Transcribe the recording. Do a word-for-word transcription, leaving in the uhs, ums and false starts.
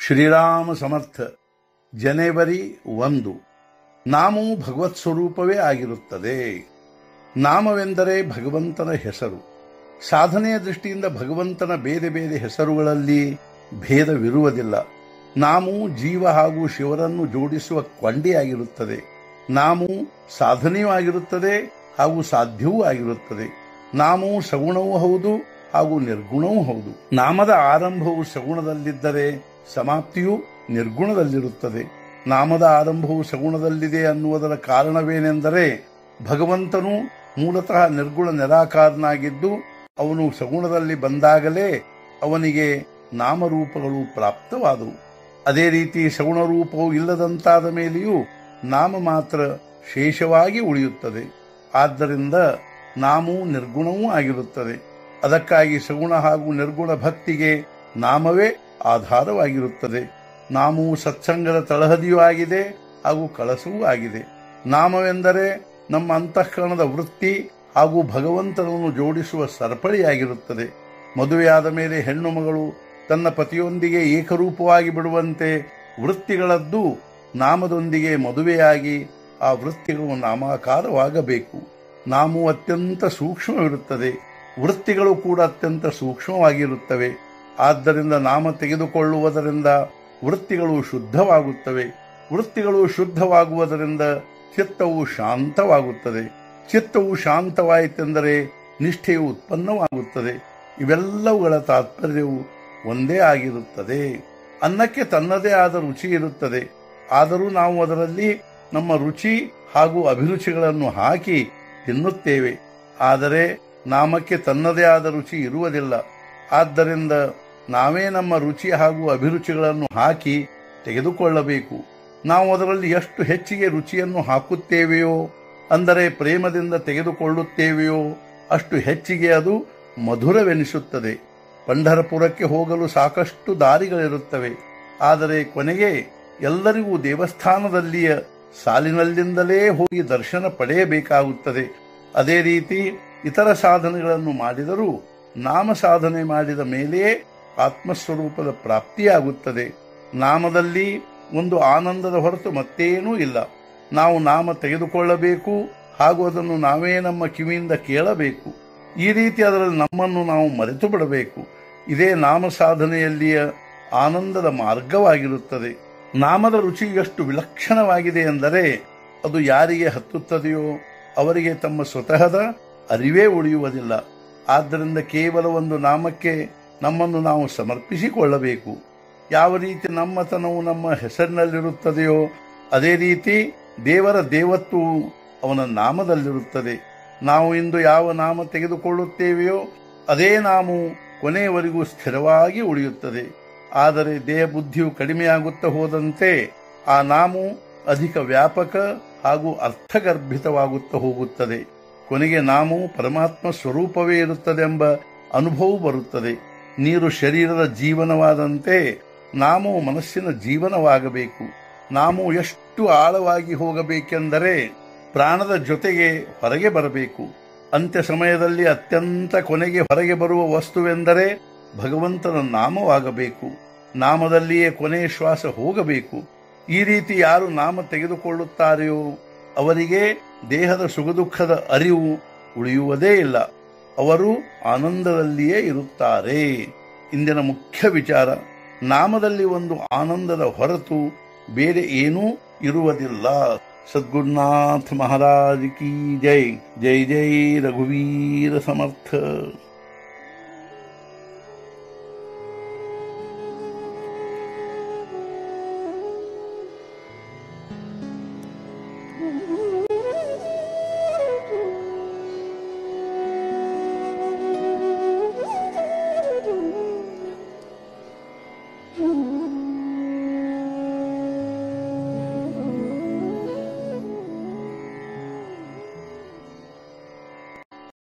ಶ್ರೀರಾಮ ಸಮರ್ಥ. ಜನವರಿ ಒಂದು. ನಾಮವು ಭಗವತ್ ಸ್ವರೂಪವೇ ಆಗಿರುತ್ತದೆ. ನಾಮವೆಂದರೆ ಭಗವಂತನ ಹೆಸರು. ಸಾಧನೆಯ ದೃಷ್ಟಿಯಿಂದ ಭಗವಂತನ ಬೇರೆ ಬೇರೆ ಹೆಸರುಗಳಲ್ಲಿ ಭೇದವಿರುವುದಿಲ್ಲ. ನಾಮವು ಜೀವ ಹಾಗೂ ಶಿವರನ್ನು ಜೋಡಿಸುವ ಕೊಂಡಿಯಾಗಿರುತ್ತದೆ. ನಾಮವು ಸಾಧನೆಯೂ ಆಗಿರುತ್ತದೆ ಹಾಗೂ ಸಾಧ್ಯವೂ ಆಗಿರುತ್ತದೆ. ನಾಮವು ಸಗುಣವೂ ಹೌದು ಹಾಗೂ ನಿರ್ಗುಣವೂ ಹೌದು. ನಾಮದ ಆರಂಭವು ಸಗುಣದಲ್ಲಿದ್ದರೆ ಸಮಾಪ್ತಿಯು ನಿರ್ಗುಣದಲ್ಲಿರುತ್ತದೆ. ನಾಮದ ಆರಂಭವು ಸಗುಣದಲ್ಲಿದೆ ಅನ್ನುವುದರ ಕಾರಣವೇನೆಂದರೆ ಭಗವಂತನು ಮೂಲತಃ ನಿರ್ಗುಣ ನಿರಾಕಾರನಾಗಿದ್ದು ಅವನು ಸಗುಣದಲ್ಲಿ ಬಂದಾಗಲೇ ಅವನಿಗೆ ನಾಮರೂಪಗಳು ಪ್ರಾಪ್ತವಾದವು. ಅದೇ ರೀತಿ ಸಗುಣ ರೂಪವು ಇಲ್ಲದಂತಾದ ಮೇಲೆಯೂ ನಾಮ ಮಾತ್ರ ಶೇಷವಾಗಿ ಉಳಿಯುತ್ತದೆ. ಆದ್ದರಿಂದ ನಾಮವು ನಿರ್ಗುಣವೂ ಆಗಿರುತ್ತದೆ. ಅದಕ್ಕಾಗಿ ಸಗುಣ ಹಾಗೂ ನಿರ್ಗುಣ ಭಕ್ತಿಗೆ ನಾಮವೇ ಆಧಾರವಾಗಿರುತ್ತದೆ. ನಾಮವು ಸತ್ಸಂಗದ ತಳಹದಿಯೂ ಆಗಿದೆ ಹಾಗೂ ಕಳಸವೂ ಆಗಿದೆ. ನಾಮವೆಂದರೆ ನಮ್ಮ ಅಂತಃಕರಣದ ವೃತ್ತಿ ಹಾಗೂ ಭಗವಂತನನ್ನು ಜೋಡಿಸುವ ಸರಪಳಿಯಾಗಿರುತ್ತದೆ. ಮದುವೆಯಾದ ಮೇಲೆ ಹೆಣ್ಣು ಮಗಳು ತನ್ನ ಪತಿಯೊಂದಿಗೆ ಏಕರೂಪವಾಗಿ ಬಿಡುವಂತೆ ವೃತ್ತಿಗಳದ್ದು ನಾಮದೊಂದಿಗೆ ಮದುವೆಯಾಗಿ ಆ ವೃತ್ತಿಗಳು ನಾಮಾಕಾರವಾಗಬೇಕು. ನಾಮವು ಅತ್ಯಂತ ಸೂಕ್ಷ್ಮವಿರುತ್ತದೆ. ವೃತ್ತಿಗಳು ಕೂಡ ಅತ್ಯಂತ ಸೂಕ್ಷ್ಮವಾಗಿರುತ್ತವೆ. ಆದ್ದರಿಂದ ನಾಮ ತೆಗೆದುಕೊಳ್ಳುವುದರಿಂದ ವೃತ್ತಿಗಳು ಶುದ್ಧವಾಗುತ್ತವೆ. ವೃತ್ತಿಗಳು ಶುದ್ಧವಾಗುವುದರಿಂದ ಚಿತ್ತವು ಶಾಂತವಾಗುತ್ತದೆ. ಚಿತ್ತವು ಶಾಂತವಾಯಿತೆಂದರೆ ನಿಷ್ಠೆಯು ಉತ್ಪನ್ನವಾಗುತ್ತದೆ. ಇವೆಲ್ಲವುಗಳ ತಾತ್ಪರ್ಯವು ಒಂದೇ ಆಗಿರುತ್ತದೆ. ಅನ್ನಕ್ಕೆ ತನ್ನದೇ ಆದ ರುಚಿ ಇರುತ್ತದೆ. ಆದರೂ ನಾವು ಅದರಲ್ಲಿ ನಮ್ಮ ರುಚಿ ಹಾಗೂ ಅಭಿರುಚಿಗಳನ್ನು ಹಾಕಿ ತಿನ್ನುತ್ತೇವೆ. ಆದರೆ ನಾಮಕ್ಕೆ ತನ್ನದೇ ಆದ ರುಚಿ ಇರುವುದಿಲ್ಲ. ಆದ್ದರಿಂದ ನಾವೇ ನಮ್ಮ ರುಚಿ ಹಾಗೂ ಅಭಿರುಚಿಗಳನ್ನು ಹಾಕಿ ತೆಗೆದುಕೊಳ್ಳಬೇಕು. ನಾವು ಅದರಲ್ಲಿ ಎಷ್ಟು ಹೆಚ್ಚಿಗೆ ರುಚಿಯನ್ನು ಹಾಕುತ್ತೇವೆಯೋ, ಅಂದರೆ ಪ್ರೇಮದಿಂದ ತೆಗೆದುಕೊಳ್ಳುತ್ತೇವೆಯೋ, ಅಷ್ಟು ಹೆಚ್ಚಿಗೆ ಅದು ಮಧುರವೆನಿಸುತ್ತದೆ. ಪಂಢರಪುರಕ್ಕೆ ಹೋಗಲು ಸಾಕಷ್ಟು ದಾರಿಗಳಿರುತ್ತವೆ. ಆದರೆ ಕೊನೆಗೆ ಎಲ್ಲರಿಗೂ ದೇವಸ್ಥಾನದಲ್ಲಿಯ ಸಾಲಿನಲ್ಲಿಂದಲೇ ಹೋಗಿ ದರ್ಶನ ಪಡೆಯಬೇಕಾಗುತ್ತದೆ. ಅದೇ ರೀತಿ ಇತರ ಸಾಧನೆಗಳನ್ನು ಮಾಡಿದರೂ ನಾಮ ಸಾಧನೆ ಮಾಡಿದ ಮೇಲೆಯೇ ಆತ್ಮಸ್ವರೂಪದ ಪ್ರಾಪ್ತಿಯಾಗುತ್ತದೆ. ನಾಮದಲ್ಲಿ ಒಂದು ಆನಂದದ ಹೊರತು ಮತ್ತೇನೂ ಇಲ್ಲ. ನಾವು ನಾಮ ತೆಗೆದುಕೊಳ್ಳಬೇಕು ಹಾಗೂ ಅದನ್ನು ನಾವೇ ನಮ್ಮ ಕಿವಿಯಿಂದ ಕೇಳಬೇಕು. ಈ ರೀತಿ ಅದರಲ್ಲಿ ನಮ್ಮನ್ನು ನಾವು ಮರೆತು ಬಿಡಬೇಕು. ಇದೇ ನಾಮ ಸಾಧನೆಯಲ್ಲಿಯ ಆನಂದದ ಮಾರ್ಗವಾಗಿರುತ್ತದೆ. ನಾಮದ ರುಚಿ ಎಷ್ಟು ವಿಲಕ್ಷಣವಾಗಿದೆ ಎಂದರೆ ಅದು ಯಾರಿಗೆ ಹತ್ತುತ್ತದೆಯೋ ಅವರಿಗೆ ತಮ್ಮ ಸ್ವತಃದ ಅರಿವೇ ಉಳಿಯುವುದಿಲ್ಲ. ಆದ್ದರಿಂದ ಕೇವಲ ಒಂದು ನಾಮಕ್ಕೆ ನಮ್ಮನ್ನು ನಾವು ಸಮರ್ಪಿಸಿಕೊಳ್ಳಬೇಕು. ಯಾವ ರೀತಿ ನಮ್ಮತನವು ನಮ್ಮ ಹೆಸರಿನಲ್ಲಿರುತ್ತದೆಯೋ ಅದೇ ರೀತಿ ದೇವರ ದೇವತ್ವವು ಅವನ ನಾಮದಲ್ಲಿರುತ್ತದೆ. ನಾವು ಇಂದು ಯಾವ ನಾಮ ತೆಗೆದುಕೊಳ್ಳುತ್ತೇವೆಯೋ ಅದೇ ನಾಮವು ಕೊನೆಯವರೆಗೂ ಸ್ಥಿರವಾಗಿ ಉಳಿಯುತ್ತದೆ. ಆದರೆ ದೇಹ ಬುದ್ಧಿಯು ಕಡಿಮೆಯಾಗುತ್ತಾ ಹೋದಂತೆ ಆ ನಾಮವು ಅಧಿಕ ವ್ಯಾಪಕ ಹಾಗೂ ಅರ್ಥಗರ್ಭಿತವಾಗುತ್ತಾ ಹೋಗುತ್ತದೆ. ಕೊನೆಗೆ ನಾಮವು ಪರಮಾತ್ಮ ಸ್ವರೂಪವೇ ಇರುತ್ತದೆಂಬ ಅನುಭವ ಬರುತ್ತದೆ. ನೀರು ಶರೀರದ ಜೀವನವಾದಂತೆ ನಾಮವು ಮನಸ್ಸಿನ ಜೀವನವಾಗಬೇಕು. ನಾಮವು ಎಷ್ಟು ಆಳವಾಗಿ ಹೋಗಬೇಕೆಂದರೆ ಪ್ರಾಣದ ಜೊತೆಗೆ ಹೊರಗೆ ಬರಬೇಕು. ಅಂತ್ಯ ಸಮಯದಲ್ಲಿ ಅತ್ಯಂತ ಕೊನೆಗೆ ಹೊರಗೆ ಬರುವ ವಸ್ತುವೆಂದರೆ ಭಗವಂತನ ನಾಮವಾಗಬೇಕು. ನಾಮದಲ್ಲಿಯೇ ಕೊನೆಯ ಶ್ವಾಸ ಹೋಗಬೇಕು. ಈ ರೀತಿ ಯಾರು ನಾಮ ತೆಗೆದುಕೊಳ್ಳುತ್ತಾರೆಯೋ ಅವರಿಗೆ ದೇಹದ ಸುಖದುಃಖದ ಅರಿವು ಉಳಿಯುವುದೇ ಇಲ್ಲ. ಅವರು ಆನಂದದಲ್ಲಿಯೇ ಇರುತ್ತಾರೆ. ಇಂದಿನ ಮುಖ್ಯ ವಿಚಾರ, ನಾಮದಲ್ಲಿ ಒಂದು ಆನಂದದ ಹೊರತು ಬೇರೆ ಏನೂ ಇರುವುದಿಲ್ಲ. ಸದ್ಗುರುನಾಥ ಮಹಾರಾಜ್ ಕಿ ಜೈ. ಜೈ ಜೈ ರಘುವೀರ ಸಮರ್ಥ. Mm-hmm.